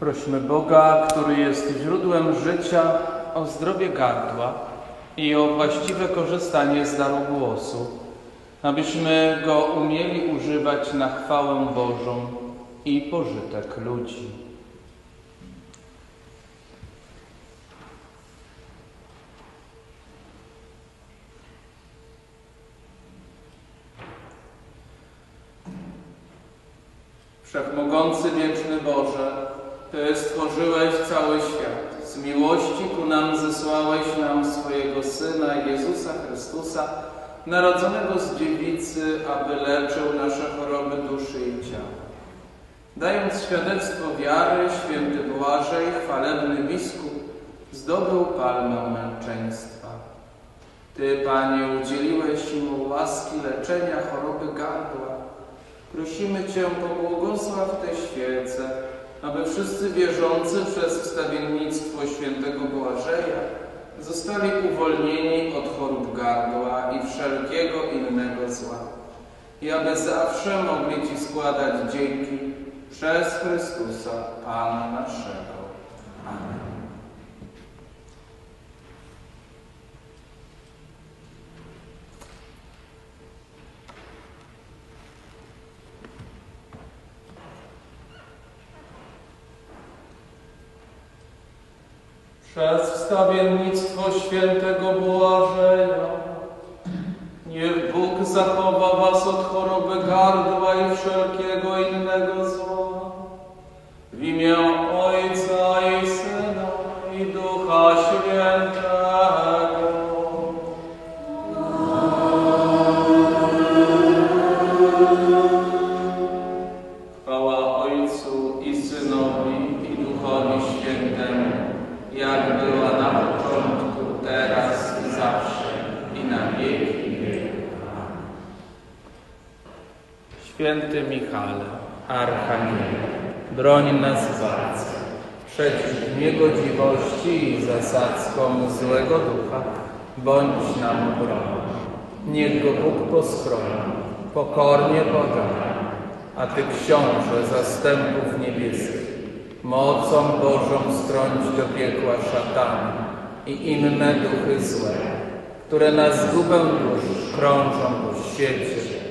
Prośmy Boga, który jest źródłem życia, o zdrowie gardła i o właściwe korzystanie z daru głosu, abyśmy go umieli używać na chwałę Bożą i pożytek ludzi. Wszechmogący, wieczny Boże, Ty stworzyłeś cały świat. Z miłości ku nam zesłałeś nam swojego Syna, Jezusa Chrystusa, narodzonego z dziewicy, aby leczył nasze choroby duszy i ciała. Dając świadectwo wiary, święty Błażej, chwalebny biskup, zdobył palmę męczeństwa. Ty, Panie, udzieliłeś mu łaski leczenia choroby gardła. Prosimy Cię, pobłogosław te świece, aby wszyscy wierzący przez wstawiennictwo świętego Błażeja zostali uwolnieni od chorób gardła i wszelkiego innego zła i aby zawsze mogli Ci składać dzięki przez Chrystusa, Pana naszego. Amen. Przez wstawiennictwo świętego Błażeja niech Bóg zachowa was od choroby gardła i wszelkiego innego zła. W imię Ojca i Syna i Ducha Świętego. Chwała Ojcu i Synowi i Duchowi Świętemu, jak była na początku, teraz i zawsze, i na wieki wieków. Święty Michale, Archanielu, broń nas bardzo przeciw niegodziwości i zasadzkom złego ducha, bądź nam obroną. Niech go Bóg poschroni, pokornie podana, a Ty, Książę zastępów niebieskich, mocą Bożą strąć do piekła szatana i inne duchy złe, które na zgubę dusz krążą po świecie